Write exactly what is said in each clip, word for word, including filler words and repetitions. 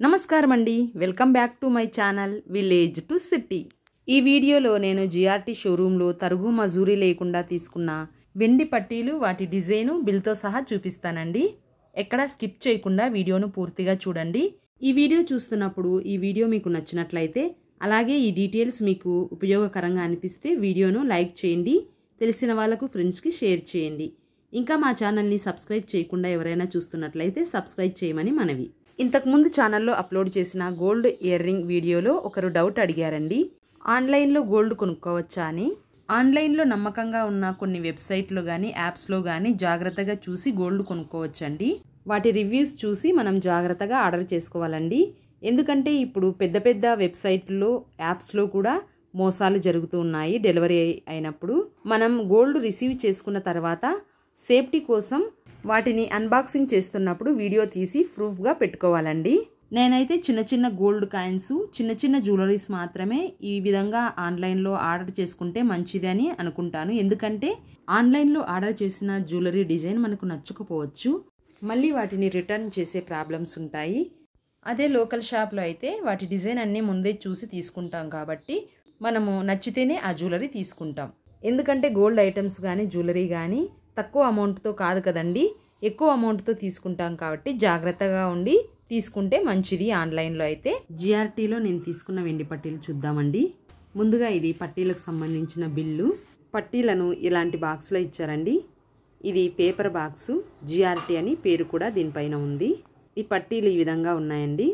నమస్కారం అండి, welcome back to my channel village to city. ఈ వీడియోలో నేను జిఆర్టీ షోరూంలో తరుగు మజూరీ లేకుండా తీసుకున్న వెండి పట్టీలు, వాటి డిజైను, బిల్తో సహా చూపిస్తానండి. ఎక్కడా స్కిప్ చేయకుండా వీడియోను పూర్తిగా చూడండి. ఈ వీడియో చూస్తున్నప్పుడు ఈ వీడియో మీకు నచ్చినట్లయితే, అలాగే ఈ డీటెయిల్స్ మీకు ఉపయోగకరంగా అనిపిస్తే వీడియోను లైక్ చేయండి, తెలిసిన వాళ్ళకు ఫ్రెండ్స్కి షేర్ చేయండి. ఇంకా మా ఛానల్ని సబ్స్క్రైబ్ చేయకుండా ఎవరైనా చూస్తున్నట్లయితే సబ్స్క్రైబ్ చేయమని మనవి. ఇంతకుముందు ఛానల్లో అప్లోడ్ చేసిన గోల్డ్ ఇయర్ రింగ్ వీడియోలో ఒకరు డౌట్ అడిగారండి, ఆన్లైన్లో గోల్డ్ కొనుక్కోవచ్చా అని. ఆన్లైన్లో నమ్మకంగా ఉన్న కొన్ని వెబ్సైట్లో కానీ యాప్స్లో కానీ జాగ్రత్తగా చూసి గోల్డ్ కొనుక్కోవచ్చండి. వాటి రివ్యూస్ చూసి మనం జాగ్రత్తగా ఆర్డర్ చేసుకోవాలండి. ఎందుకంటే ఇప్పుడు పెద్ద పెద్ద వెబ్సైట్లో యాప్స్లో కూడా మోసాలు జరుగుతూ ఉన్నాయి. డెలివరీ అయినప్పుడు మనం గోల్డ్ రిసీవ్ చేసుకున్న తర్వాత సేఫ్టీ కోసం వాటిని అన్బాక్సింగ్ చేస్తున్నప్పుడు వీడియో తీసి ప్రూఫ్గా పెట్టుకోవాలండి. నేనైతే చిన్న చిన్న గోల్డ్ కాయిన్స్, చిన్న చిన్న జ్యువెలరీస్ మాత్రమే ఈ విధంగా ఆన్లైన్లో ఆర్డర్ చేసుకుంటే మంచిది అని అనుకుంటాను. ఎందుకంటే ఆన్లైన్లో ఆర్డర్ చేసిన జ్యువెలరీ డిజైన్ మనకు నచ్చకపోవచ్చు, మళ్ళీ వాటిని రిటర్న్ చేసే ప్రాబ్లమ్స్ ఉంటాయి. అదే లోకల్ షాప్లో అయితే వాటి డిజైన్ అన్నీ ముందే చూసి తీసుకుంటాం కాబట్టి మనము నచ్చితేనే ఆ జ్యువెలరీ తీసుకుంటాం. ఎందుకంటే గోల్డ్ ఐటమ్స్ కానీ జ్యువెలరీ కానీ తక్కువ అమౌంట్తో కాదు కదండి, ఎక్కువ అమౌంట్తో తీసుకుంటాం కాబట్టి జాగ్రత్తగా ఉండి తీసుకుంటే మంచిది. ఆన్లైన్లో అయితే జిఆర్టీలో నేను తీసుకున్న వెండి పట్టీలు చూద్దామండి. ముందుగా ఇది పట్టీలకు సంబంధించిన బిల్లు. పట్టీలను ఇలాంటి బాక్స్లో ఇచ్చారండి. ఇది పేపర్ బాక్సు, జిఆర్టీ అని పేరు కూడా దీనిపైన ఉంది. ఈ పట్టీలు ఈ విధంగా ఉన్నాయండి.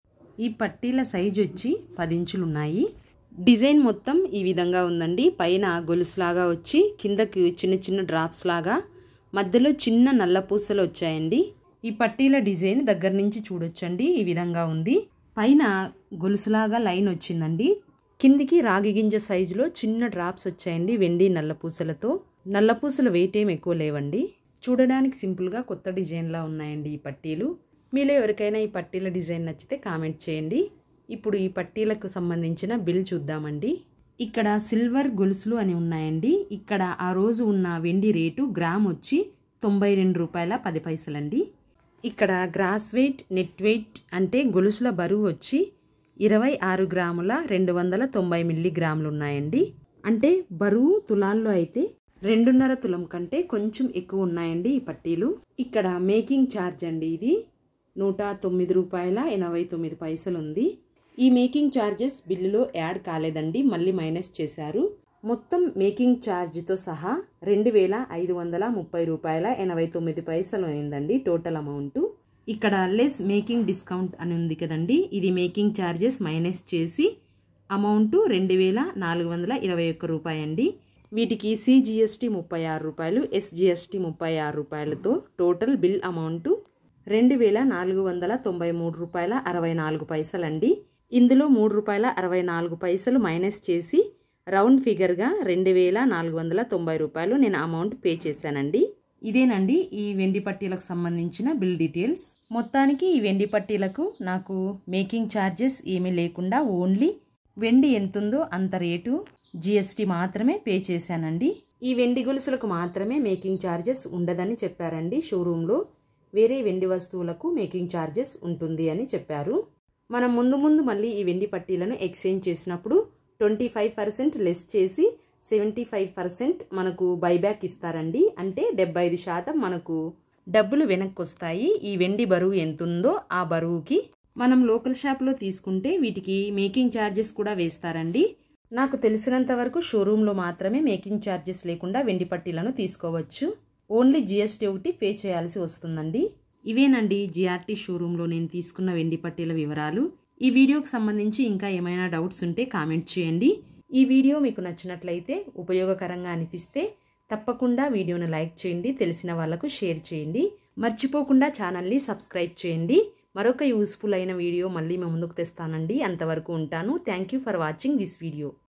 ఈ పట్టీల సైజు వచ్చి పది ఇంచులు ఉన్నాయి. డిజైన్ మొత్తం ఈ విధంగా ఉందండి. పైన గొలుసులాగా వచ్చి కిందకి చిన్న చిన్న డ్రాప్స్ లాగా, మధ్యలో చిన్న నల్ల పూసలు వచ్చాయండి. ఈ పట్టీల డిజైన్ దగ్గర నుంచి చూడొచ్చండి, ఈ విధంగా ఉంది. పైన గొలుసులాగా లైన్ వచ్చిందండి. కిందికి రాగి గింజ సైజులో చిన్న డ్రాప్స్ వచ్చాయండి వెండి నల్ల పూసలతో. నల్ల పూసల వెయిట్ ఏం ఎక్కువ లేవండి. చూడడానికి సింపుల్గా కొత్త డిజైన్లా ఉన్నాయండి ఈ పట్టీలు. మీలో ఎవరికైనా ఈ పట్టీల డిజైన్ నచ్చితే కామెంట్ చేయండి. ఇప్పుడు ఈ పట్టీలకు సంబంధించిన బిల్ చూద్దామండి. ఇక్కడ సిల్వర్ గొలుసులు అని ఉన్నాయండి. ఇక్కడ ఆ రోజు ఉన్న వెండి రేటు గ్రామ్ వచ్చి తొంభై రెండు రూపాయల పది పైసలండి. ఇక్కడ గ్రాస్ వెయిట్, నెట్ వెయిట్ అంటే గొలుసుల బరువు వచ్చి ఇరవై ఆరు గ్రాముల రెండు వందల తొంభై మిల్లీగ్రాములు ఉన్నాయండి. అంటే బరువు తులాల్లో అయితే రెండున్నర తులం కంటే కొంచెం ఎక్కువ ఉన్నాయండి ఈ పట్టీలు. ఇక్కడ మేకింగ్ ఛార్జ్ అండి, ఇది నూట తొమ్మిది రూపాయల ఎనభై తొమ్మిది పైసలు ఉంది. ఈ మేకింగ్ ఛార్జెస్ బిల్లులో యాడ్ కాలేదండి, మళ్ళీ మైనస్ చేశారు. మొత్తం మేకింగ్ ఛార్జ్తో సహా రెండు వేల ఐదు వందల ముప్పై రూపాయల ఎనభై తొమ్మిది పైసలు అయిందండి టోటల్ అమౌంట్. ఇక్కడ లెస్ మేకింగ్ డిస్కౌంట్ అని ఉంది కదండి, ఇది మేకింగ్ ఛార్జెస్ మైనస్ చేసి అమౌంట్ రెండు వేల నాలుగు వందల ఇరవై ఒక్క రూపాయి అండి. వీటికి సిజిఎస్టీ ముప్పై ఆరు రూపాయలు, ఎస్జిఎస్టీ ముప్పై ఆరు రూపాయలతో టోటల్ బిల్ అమౌంట్ రెండు వేల నాలుగు వందల తొంభై మూడు రూపాయల అరవై నాలుగు పైసలండి. ఇందులో మూడు రూపాయల అరవై నాలుగు పైసలు మైనస్ చేసి రౌండ్ ఫిగర్గా రెండు వేల నాలుగు వందల తొంభై రూపాయలు నేను అమౌంట్ పే చేశానండి. ఇదేనండి ఈ వెండి పట్టీలకు సంబంధించిన బిల్ డీటెయిల్స్. మొత్తానికి ఈ వెండి పట్టీలకు నాకు మేకింగ్ ఛార్జెస్ ఏమీ లేకుండా ఓన్లీ వెండి ఎంతుందో అంత రేటు జిఎస్టీ మాత్రమే పే చేశానండి. ఈ వెండి గొలుసులకు మాత్రమే మేకింగ్ ఛార్జెస్ ఉండదని చెప్పారండి షోరూంలో. వేరే వెండి వస్తువులకు మేకింగ్ ఛార్జెస్ ఉంటుంది అని చెప్పారు. మనం ముందు ముందు మళ్ళీ ఈ వెండి పట్టీలను ఎక్స్చేంజ్ చేసినప్పుడు ట్వంటీ ఫైవ్ పర్సెంట్ లెస్ చేసి సెవెంటీ ఫైవ్ పర్సెంట్ మనకు బైబ్యాక్ ఇస్తారండి. అంటే డెబ్బై ఐదు శాతం మనకు డబ్బులు వెనక్కి వస్తాయి. ఈ వెండి బరువు ఎంతుందో ఆ బరువుకి. మనం లోకల్ షాప్లో తీసుకుంటే వీటికి మేకింగ్ ఛార్జెస్ కూడా వేస్తారండి. నాకు తెలిసినంత వరకు షోరూంలో మాత్రమే మేకింగ్ ఛార్జెస్ లేకుండా వెండి పట్టీలను తీసుకోవచ్చు. ఓన్లీ జిఎస్టీ ఒకటి పే చేయాల్సి వస్తుందండి. ఇవేనండి జిఆర్టీ షోరూంలో నేను తీసుకున్న వెండి పట్టీల వివరాలు. ఈ వీడియోకి సంబంధించి ఇంకా ఏమైనా డౌట్స్ ఉంటే కామెంట్ చేయండి. ఈ వీడియో మీకు నచ్చినట్లయితే, ఉపయోగకరంగా అనిపిస్తే తప్పకుండా వీడియోను లైక్ చేయండి, తెలిసిన వాళ్ళకు షేర్ చేయండి. మర్చిపోకుండా ఛానల్ని సబ్స్క్రైబ్ చేయండి. మరొక యూస్ఫుల్ అయిన వీడియో మళ్ళీ మీ ముందుకు తెస్తానండి. అంతవరకు ఉంటాను. Thank you for watching this video.